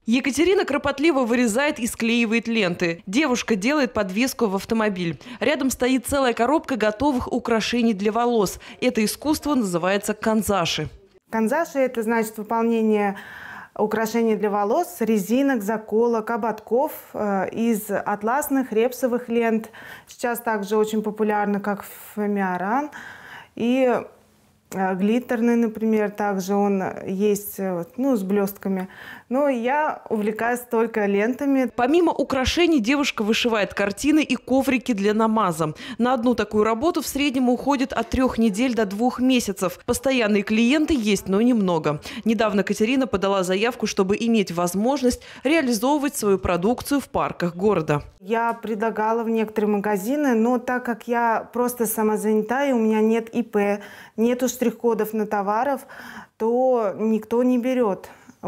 Екатерина кропотливо вырезает и склеивает ленты. Девушка делает подвеску в автомобиль. Рядом стоит целая коробка готовых украшений для волос. Это искусство называется канзаши. Канзаши – это значит выполнение украшений для волос, резинок, заколок, ободков из атласных, репсовых лент. Сейчас также очень популярно, как фоамиран. И глиттерный, например, также он есть, с блестками. Но я увлекаюсь только лентами. Помимо украшений девушка вышивает картины и коврики для намаза. На одну такую работу в среднем уходит от 3 недель до 2 месяцев. Постоянные клиенты есть, но немного. Недавно Катерина подала заявку, чтобы иметь возможность реализовывать свою продукцию в парках города. Я предлагала в некоторые магазины, но так как я просто самозанятая, у меня нет ИП, нету штрих-кодов на товаров, то никто не берет.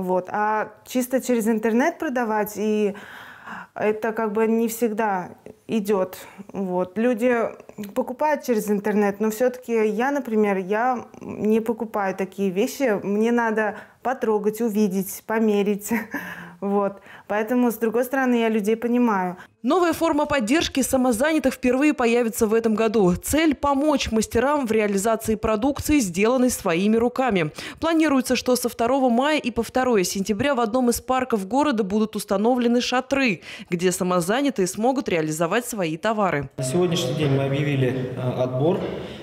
А чисто через интернет продавать, и это как бы не всегда идет. Люди покупают через интернет, но все-таки я, например, я не покупаю такие вещи. Мне надо потрогать, увидеть, померить. Поэтому, с другой стороны, я людей понимаю. Новая форма поддержки самозанятых впервые появится в этом году. Цель – помочь мастерам в реализации продукции, сделанной своими руками. Планируется, что со 2 мая и по 2 сентября в одном из парков города будут установлены шатры, где самозанятые смогут реализовать свои товары. На сегодняшний день мы объявили отбор.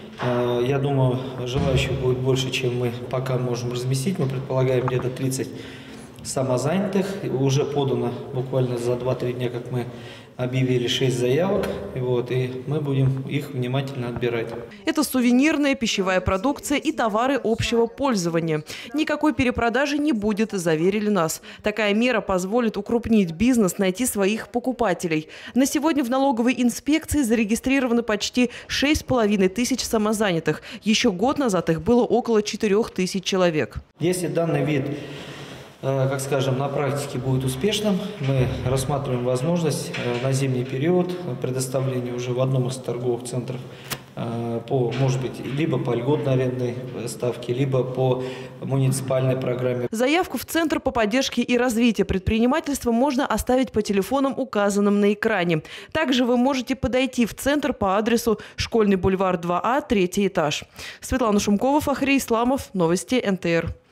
Я думаю, желающих будет больше, чем мы пока можем разместить. Мы предполагаем где-то 30 самозанятых. Уже подано буквально за 2-3 дня, как мы объявили, 6 заявок. И мы будем их внимательно отбирать. Это сувенирная, пищевая продукция и товары общего пользования. Никакой перепродажи не будет, заверили нас. Такая мера позволит укрупнить бизнес, найти своих покупателей. На сегодня в налоговой инспекции зарегистрировано почти 6500 самозанятых. Еще год назад их было около 4000 человек. Если данный вид, на практике будет успешным, мы рассматриваем возможность на зимний период предоставления уже в одном из торговых центров либо по льготной арендной ставке, либо по муниципальной программе. Заявку в Центр по поддержке и развитию предпринимательства можно оставить по телефонам, указанным на экране. Также вы можете подойти в Центр по адресу Школьный бульвар 2А, 3-й этаж. Светлана Шумкова, Фахри Исламов, Новости НТР.